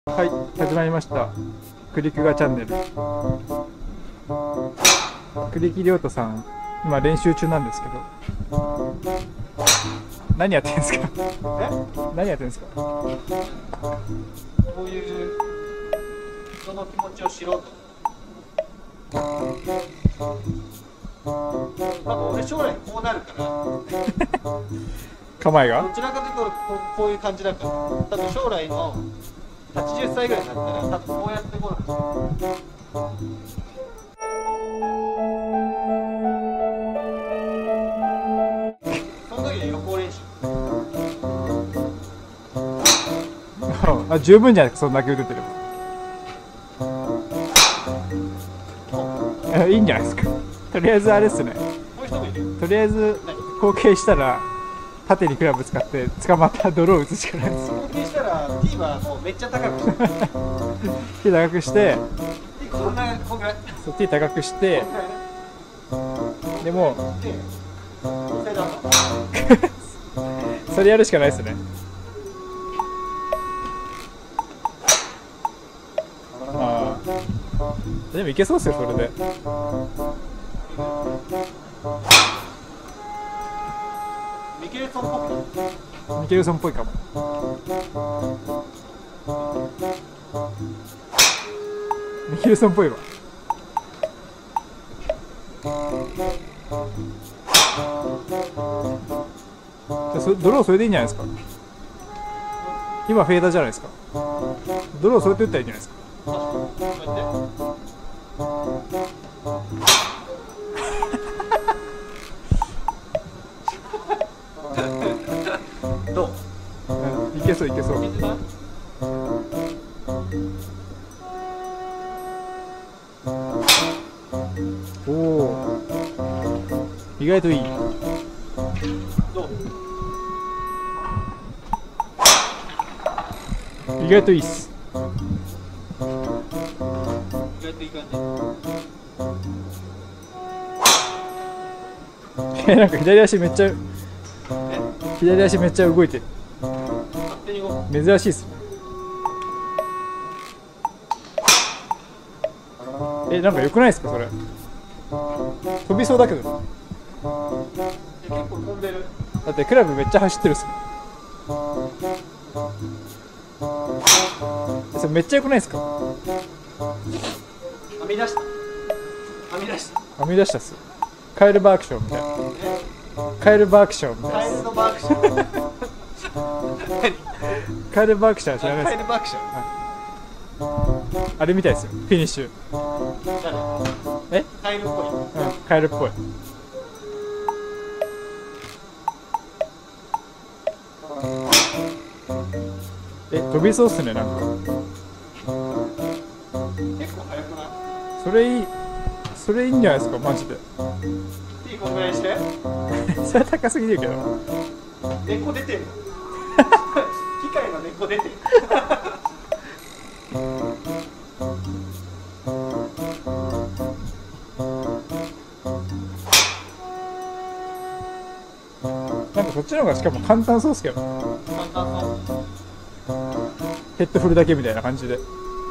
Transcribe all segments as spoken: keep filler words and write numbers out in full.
はい、始まりました。クリクガチャンネル。栗木亮太さん、今練習中なんですけど。何やってんすか。何やってんすか。 こういう人の気持ちを知ろうと。多分俺将来こうなるから構えがどちらかというとこう、こういう感じだから多分将来のはちじゅっさいぐらいになったら多分こうやってこうその時に予行練習あ、十分じゃないですか、そんだけ打ててれば。いいんじゃないですか。とりあえずあれっすね。 こういう人もいるよ。 とりあえず後傾したら縦にクラブ使って捕まった泥を打つしかないですよ。 後傾したら T はもうめっちゃ高くして手高くして、 こんなこんぐらいそう手高くしてこんぐらいねでもでインサイドアウトそれやるしかないですね。ああ、でもいけそうっすよ、それで。 ミケルソンっぽくミケルソンっぽいかも。ミケルソンっぽいわ。じゃあそドローそれでいいんじゃないですか。今フェーダーじゃないですか。ドローそれで打ったらいいんじゃないですか。 どううん、いけそういけそう。おお、意外といい。 どう意外といいっす。 意外といい感え、なんか左足めっちゃじ左足めっちゃ動いてる。 勝手に動く珍しいっすね。え、なんか良くないですかそれ。飛びそうだけど。 結構飛んでるだってクラブめっちゃ走ってるっすもん。それめっちゃ良くないですか。 編み出した編み出した編み出したっす。カエルバークションみたいな。カエルバークションみたいな。 カエルのバークションカエルバークション知らないですか。 カエルバークションあれみたいですよ、フィニッシュ。え、 カエルっぽいうん、カエルっぽい。え、飛びそうっすね、なんか。 結構速くないそれいい、それいいんじゃないですか、マジで。 T こんぐらいしてそれは高すぎるけど。 根っこ出てる機械の根っこ出てるなんかそっちの方がしかも簡単そうっすけど。 簡単そうヘッド振るだけみたいな感じで。 こ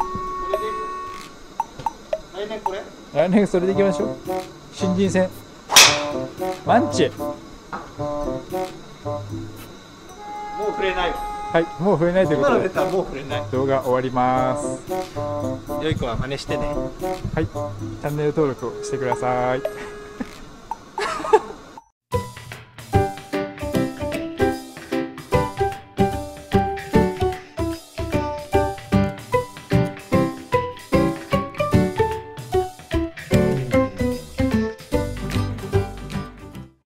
れで来年これ来年それでいきましょう。新人戦マンチ。 もう触れないわはい、もう増えないというこ今とでの出たらもう触れない動画終わります。 良い子は真似してねはい、チャンネル登録をしてください。